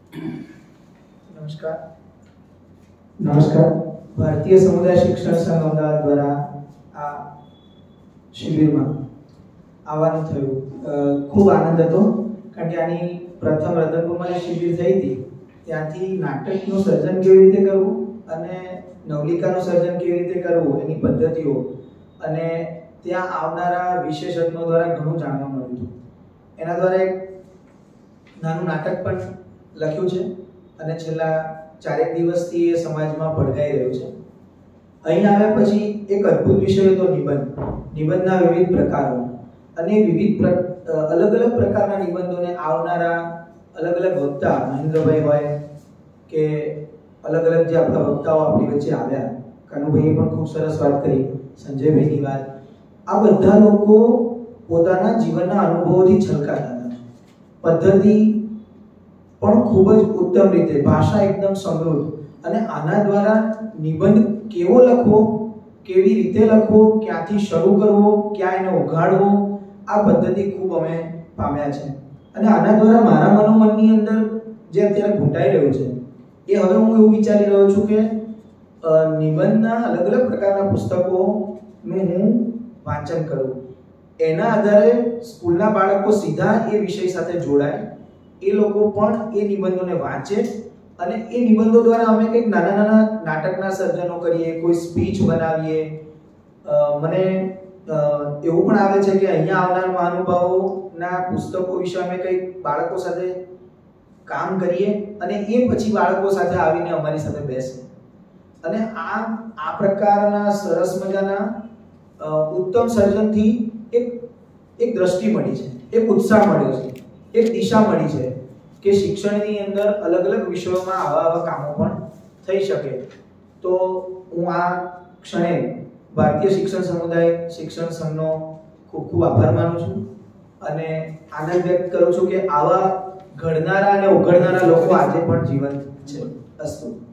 નમસ્કાર. ભારતીય સમુદાય શિક્ષણ સંઘ અમદાવાદ દ્વારા આ શિબિરમાં આવવાનું થયું. ખૂબ આનંદ હતો, કારણ કે આની પ્રથમ રતનપુરમાં જે શિબિર થઈ હતી ત્યાંથી નાટકનું સર્જન કેવી રીતે કરવું અને નવલિકાનું સર્જન કેવી રીતે કરવું એની પદ્ધતિઓ અને ત્યાં આવનારા વિશેષજ્ઞો દ્વારા ઘણું જાણવા મળ્યું હતું. એના દ્વારા એક નાનું નાટક પણ લખ્યું છે અને છેલ્લા 4 દિવસથી એ સમાજમાં ભળગાઈ રહ્યું છે. અહીં આવ્યા પછી એક અદ્ભુત વિષય હતો નિબંધના વિવિધ પ્રકારો અને અલગ અલગ પ્રકારના નિબંધોને આવનારા અલગ અલગ વક્તા, મહેન્દ્રભાઈ હોય કે અલગ અલગ જે આપણા વક્તાઓ આપણી વચ્ચે આવ્યા, કાનુભાઈએ પણ ખૂબ સરસ વાત કરી, સંજયભાઈની વાત, આ બધા લોકો પોતાના જીવનના અનુભવોથી છલકાતા હતા. પદ્ધતિ પણ ખૂબ જ ઉત્તમ રીતે, ભાષા એકદમ સમૃદ્ધ, અને આના દ્વારા નિબંધ કેવો લખવો, કેવી રીતે લખવો, ક્યાંથી શરૂ કરવો, ક્યાં એને ઉઘાડવો, આ પદ્ધતિ ખૂબ અમે પામ્યા છે. અને આના દ્વારા મારા મનોમનની અંદર જે અત્યારે ઘૂંટાઈ રહ્યું છે એ હવે હું એવું વિચારી રહ્યો છું કે નિબંધના અલગ અલગ પ્રકારના પુસ્તકોનું હું વાંચન કરું. એના આધારે સ્કૂલના બાળકો સીધા એ વિષય સાથે જોડાય, એ લોકો પણ એ નિબંધોને વાંચે અને એ નિબંધો દ્વારા અમે કંઈક નાના નાના નાટકના સર્જનો કરીએ, કોઈ સ્પીચ બનાવીએ. મને એવું પણ આવે છે કે અહીંયા આવનાર મહાનુભાવોના પુસ્તકો વિશે અમે કંઈક બાળકો સાથે કામ કરીએ અને એ પછી બાળકો સાથે આવીને અમારી સાથે બેસે. અને આ પ્રકારના સરસ મજાના ઉત્તમ સર્જનથી એક દ્રષ્ટિ મળી છે, એક ઉત્સાહ મળ્યો છે, એક દિશા મળી છે કે શિક્ષણની અંદર અલગ અલગ વિષયોમાં આવા કામો પણ થઈ શકે. તો હું આ ક્ષણે ભારતીય શિક્ષણ સમુદાય શિક્ષણ સંઘનો ખૂબ ખૂબ આભાર માનું છું અને આનંદ વ્યક્ત કરું છું કે આવા ઘડનારા અને ઉઘડનારા લોકો આજે પણ જીવંત છે. અસ્તુ.